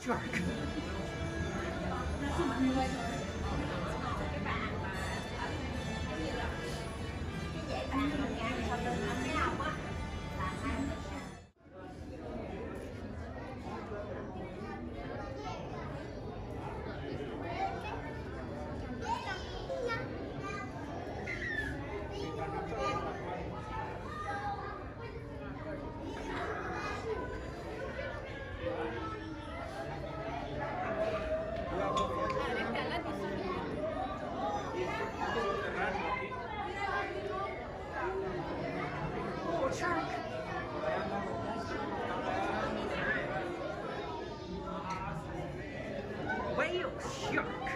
shark. Oh, shark! Whale shark!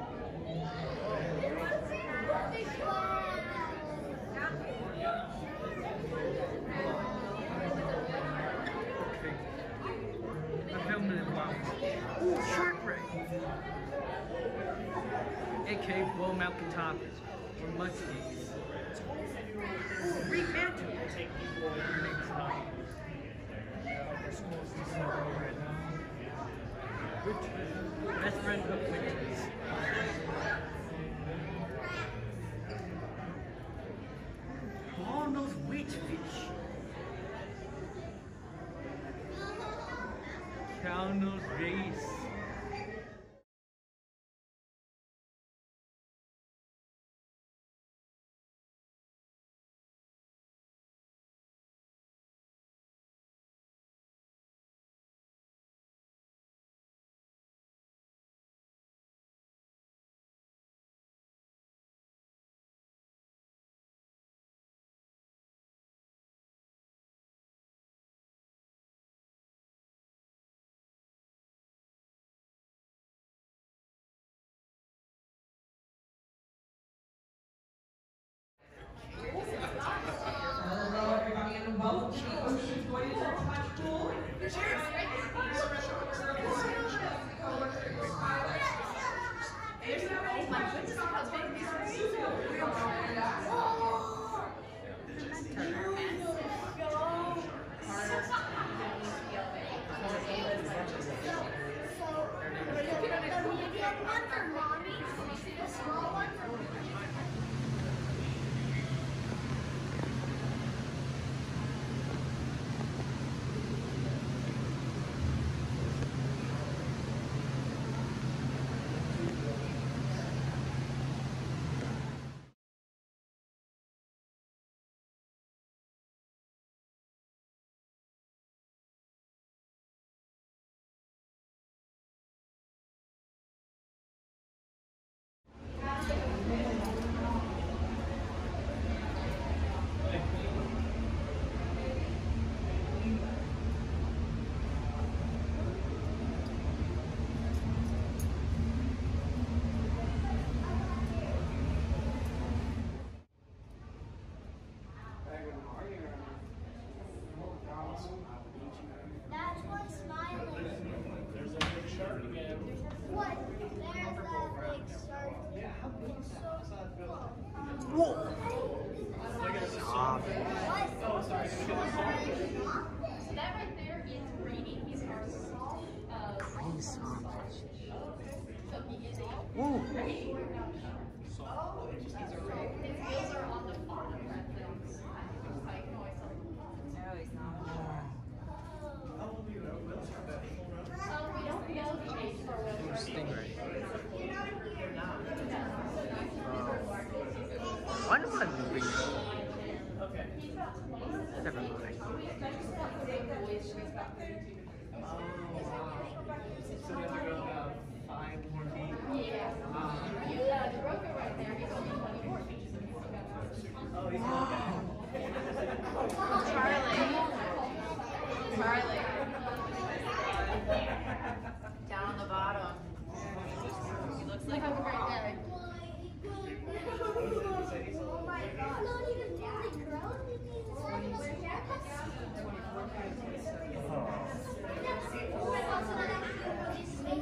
I'm filming it wow. Ooh, shark ray! A.K. blow mountain toppers or muskies. Ooh, reef mantle! Best friend of witches. Bottlenose witchfish. Cow-nose race. Hello everybody on the boat. Ocean's Voyager Trash Pool. That's one smiling. There's a big shark again. What? There's that big shark. Yeah, how big is that? I saw it go. Whoa! Look at the Stop. Oh, sorry. So that right there is breeding. He's our soft. Green sausage. So he is a. Whoa! His gills are on the bottom rather than on the side. It's like, no, I saw. No, he's not. We don't know the age for whether Stingray. Why do I read? Never mind. So we have to go about 5 more feet. Yeah. The broker right there, he's only 24 feet. So he's still got Oh, he's Charlie. Down on the bottom. He looks like a frog. Oh my god. Not even fully grown? Oh my god, so that actually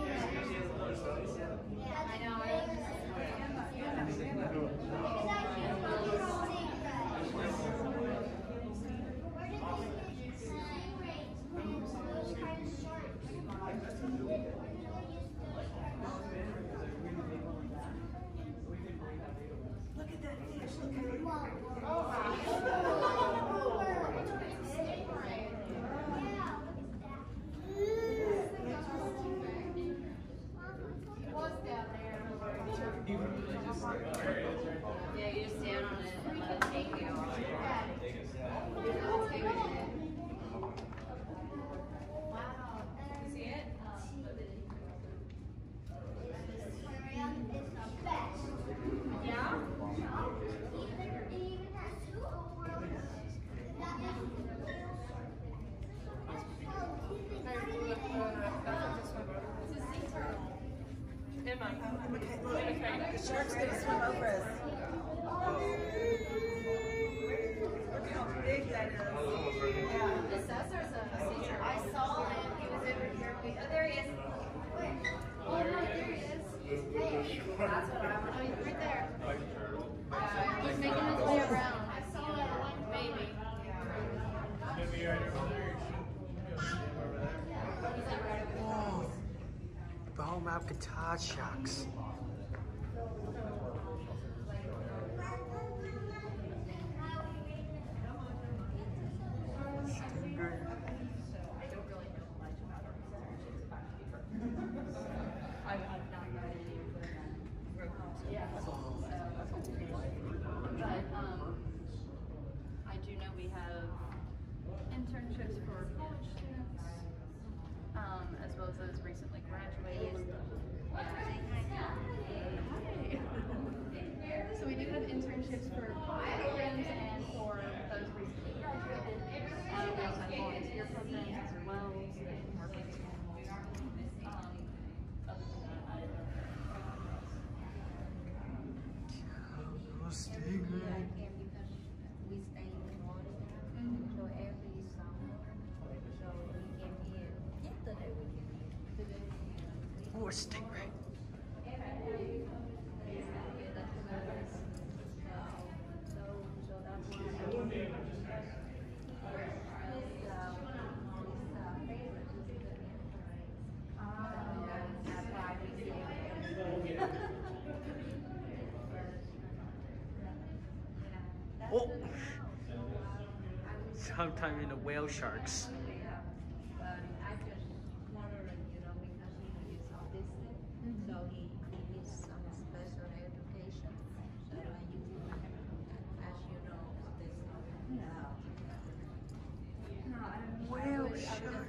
Yeah, you just stand on it and let it take you. Wow. You see it? Yeah? The shark's gonna swim over us. Look how big that is. The Cesar's a sea. I saw him. He was over here. Oh, there he is. Oh, no, there he is. That's what I want. Oh, he's right there. He's making his way around. I saw it. Maybe. Whoa. The home Alcatraz sharks. I do know we have internships for college students, as well as those recently graduated. So we do have internships for programs and for those recently graduated. We also have volunteer programs as well. Stingray. We stay in Florida, so every summer, so we came here. Yesterday we came here. Oh, a stingray. So that's why that's why we came. Oh! Sometime in the whale sharks. But I just wondering, because he is autistic, so he needs some special education. So as you know, autistic. Whale shark.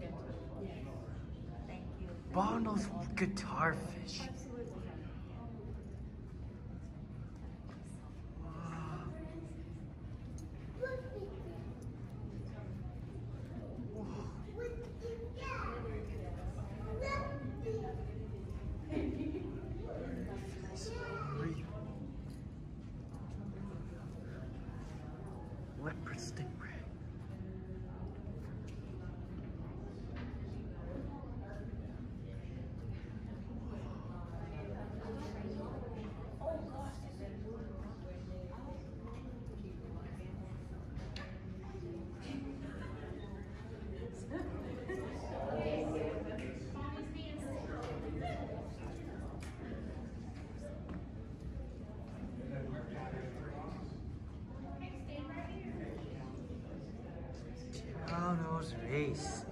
Thank you. Bottles of guitar fish. Leopard stingray. Giano's race.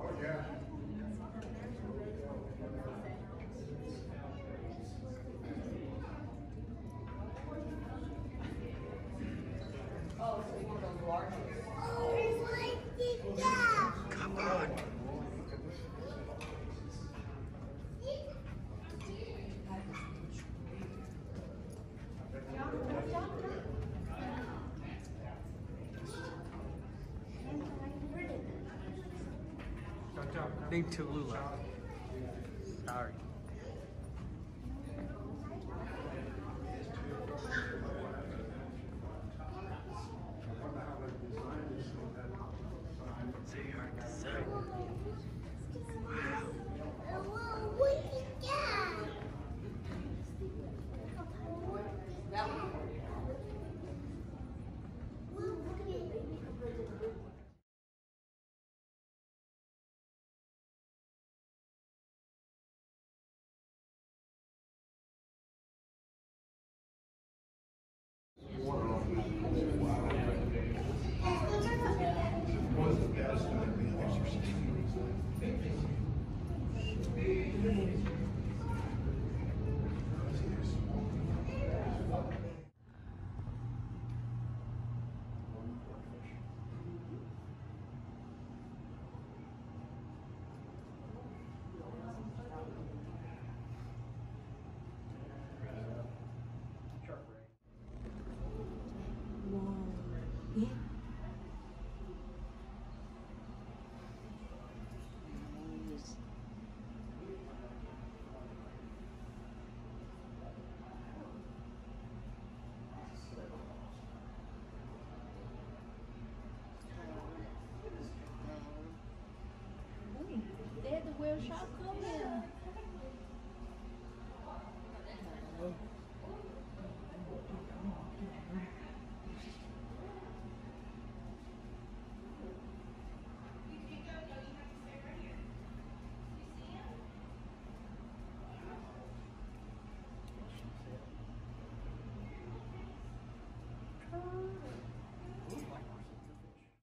Come on. Name Tallulah. Sorry. They are designed. Wow. shop though?